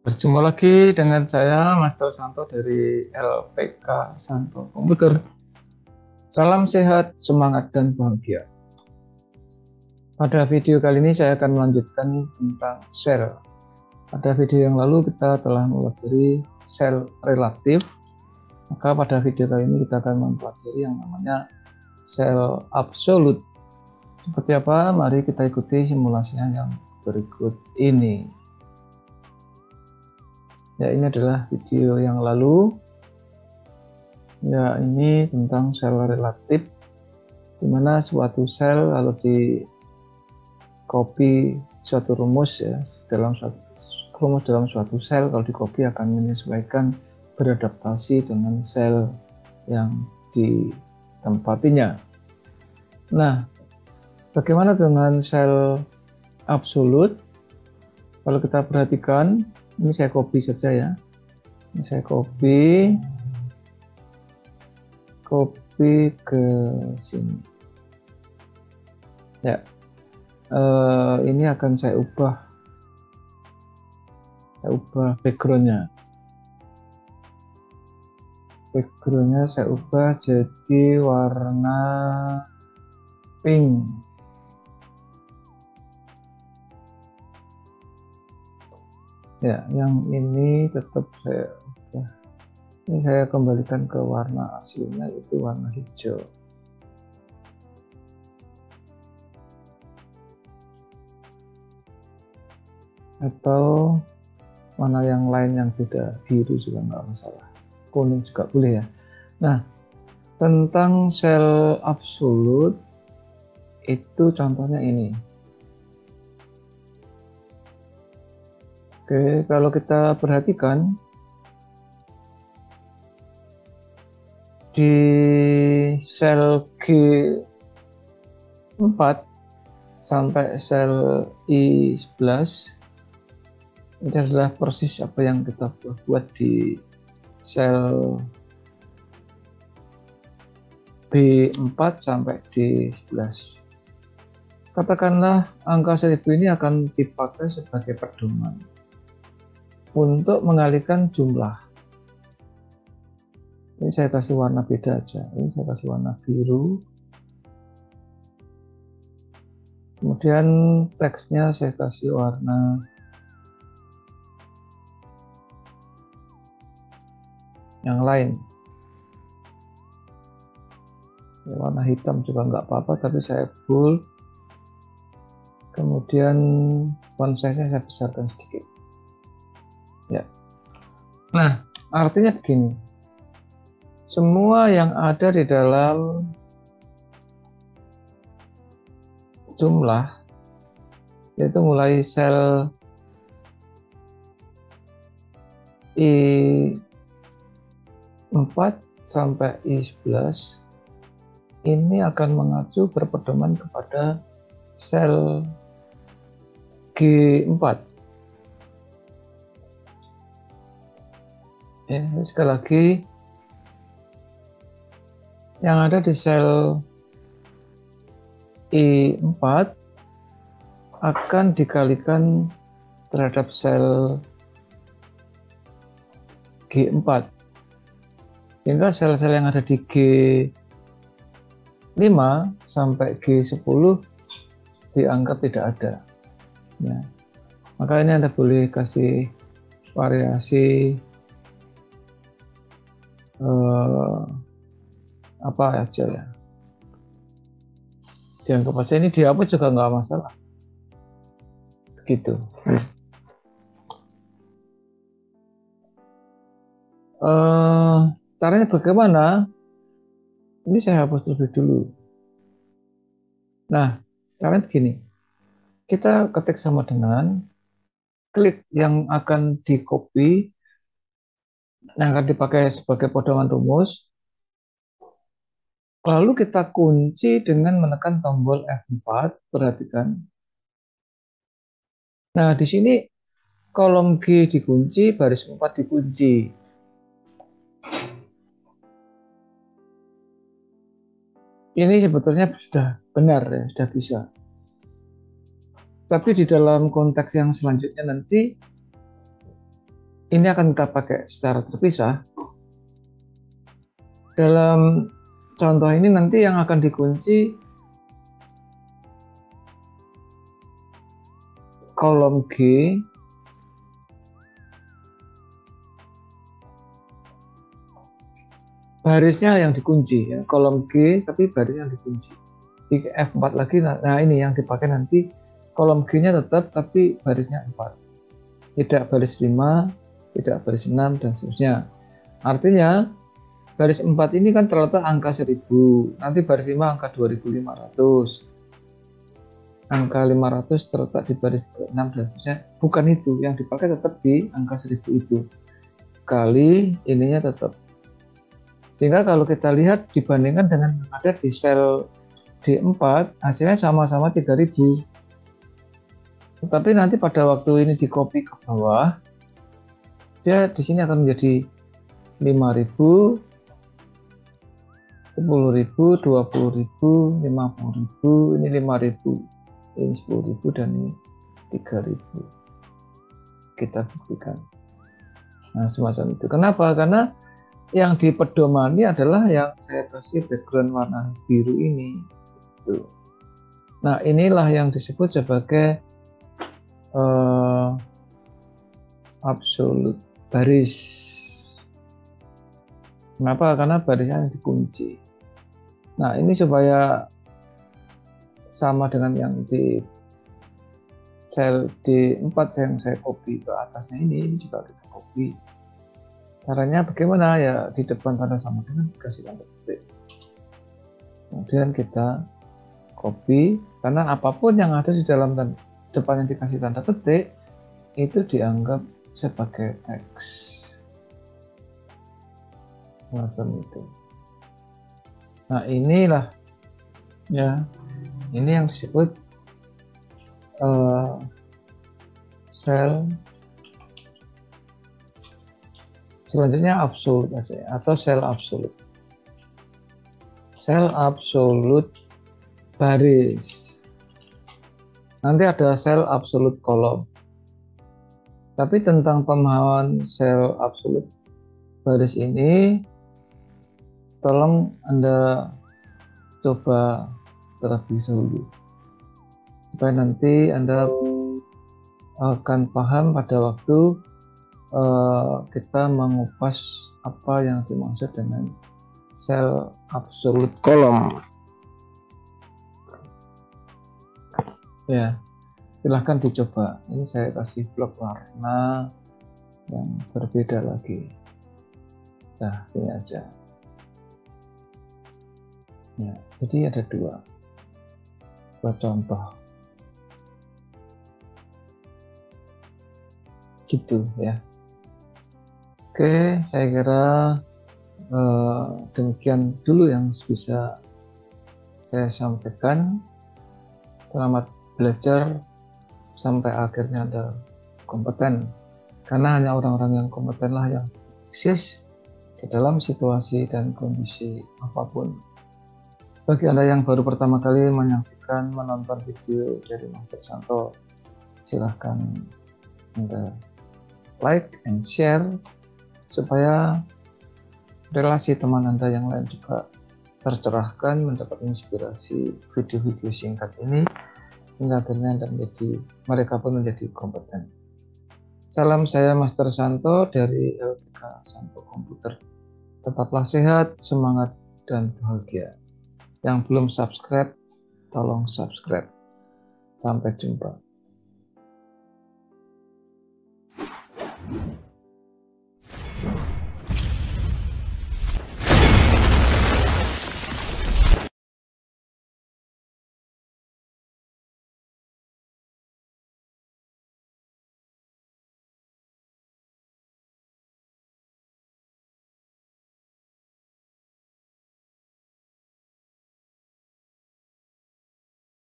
Berjumpa lagi dengan saya, Master Santo dari LPK Santo Komputer. Salam sehat, semangat, dan bahagia. Pada video kali ini saya akan melanjutkan tentang sel. Pada video yang lalu kita telah mempelajari sel relatif. Maka pada video kali ini kita akan mempelajari yang namanya sel absolut. Seperti apa? Mari kita ikuti simulasinya yang berikut ini. Ya, ini adalah video yang lalu. Ya, ini tentang sel relatif, di mana suatu sel kalau di copy suatu rumus ya dalam suatu sel, kalau di copy akan menyesuaikan beradaptasi dengan sel yang ditempatinya. Nah, bagaimana dengan sel absolut? Kalau kita perhatikan, ini saya copy saja ya. Ini saya copy ke sini. Ya, ini akan saya ubah backgroundnya. Backgroundnya saya ubah jadi warna pink. Ya, yang ini tetap saya ubah. Ini saya kembalikan ke warna aslinya, yaitu warna hijau. Atau warna yang lain yang beda, biru juga nggak masalah. Kuning juga boleh ya. Nah, tentang sel absolut itu contohnya ini. Oke, kalau kita perhatikan di sel G4 sampai sel I11 ini adalah persis apa yang kita buat di sel B4 sampai D11. Katakanlah angka 1000 ini akan dipakai sebagai pedoman untuk mengalihkan jumlah. Ini saya kasih warna beda aja. Ini saya kasih warna biru. Kemudian teksnya saya kasih warna yang lain. Ya, warna hitam juga nggak apa-apa, tapi saya bold. Kemudian font size-nya saya besarkan sedikit. Ya. Nah, artinya begini. Semua yang ada di dalam jumlah, yaitu mulai sel I4 sampai I11, ini akan mengacu berpedoman kepada sel G4. Ya, sekali lagi, yang ada di sel I4 akan dikalikan terhadap sel G4, sehingga sel-sel yang ada di G5 sampai G10 dianggap tidak ada ya. Maka ini Anda boleh kasih variasi apa aja ya, dianggap aja ini dihapus juga nggak masalah begitu. Caranya bagaimana? Ini saya hapus terlebih dulu. Nah, caranya begini, kita ketik sama dengan klik yang akan di copy, yang akan dipakai sebagai pedoman rumus, lalu kita kunci dengan menekan tombol F4. Perhatikan. Nah, di sini kolom G dikunci, baris 4 dikunci. Ini sebetulnya sudah benar ya, sudah bisa. Tapi di dalam konteks yang selanjutnya nanti ini akan kita pakai secara terpisah. Dalam contoh ini nanti yang akan dikunci kolom G, barisnya yang dikunci ya, kolom G tapi barisnya yang dikunci. Di F4 lagi, nah ini yang dipakai nanti, kolom G-nya tetap tapi barisnya 4. Tidak baris 5, tidak baris 6 dan seterusnya. Artinya baris 4 ini kan terletak angka 1000, nanti baris 5 angka 2500. Angka 500 terletak di baris ke-6 dan seterusnya. Bukan itu, yang dipakai tetap di angka 1000 itu. Kali ininya tetap. Sehingga kalau kita lihat dibandingkan dengan yang ada di sel D4, hasilnya sama-sama 3000. Tetapi nanti pada waktu ini di copy ke bawah, dia di sini akan menjadi 5000, 10.000, 20.000, 50.000, ini 5.000, ini 10.000 dan ini 3.000. Kita buktikan. Nah, semacam itu. Kenapa? Karena yang dipedomani adalah yang saya kasih background warna biru ini. Nah, inilah yang disebut sebagai absolute baris. Kenapa? Karena barisnya yang dikunci. Nah, ini supaya sama dengan yang di sel D4 yang saya copy ke atasnya ini juga kita copy. Caranya bagaimana? Ya di depan tanda sama dengan dikasih tanda petik. Kemudian kita copy, karena apapun yang ada di dalam depannya dikasih tanda petik itu dianggap sebagai teks macam itu. Nah, inilah ya, ini yang disebut sel. Selanjutnya absolute atau sel absolute. Sel absolute baris. Nanti ada sel absolute kolom. Tapi tentang pemahaman sel absolute baris ini, tolong Anda coba terlebih dahulu, supaya nanti Anda akan paham pada waktu kita mengupas apa yang dimaksud dengan sel absolute kolom. Ya, silahkan dicoba. Ini saya kasih blok warna yang berbeda lagi. Nah, ini aja. Ya, jadi ada dua contoh. Gitu ya. Oke, saya kira demikian dulu yang bisa saya sampaikan. Selamat belajar sampai akhirnya Anda kompeten, karena hanya orang-orang yang kompeten lah yang eksis di dalam situasi dan kondisi apapun. Bagi Anda yang baru pertama kali menyaksikan, menonton video dari Master Santo, silahkan Anda like and share supaya relasi teman Anda yang lain juga tercerahkan, mendapat inspirasi video-video singkat ini, hingga akhirnya mereka pun menjadi kompeten. Salam, saya Master Santo dari LPK Santo Komputer. Tetaplah sehat, semangat, dan bahagia. Yang belum subscribe, tolong subscribe. Sampai jumpa.